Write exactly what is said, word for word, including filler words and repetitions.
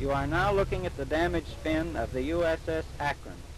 You are now looking at the damaged fin of the U S S Akron.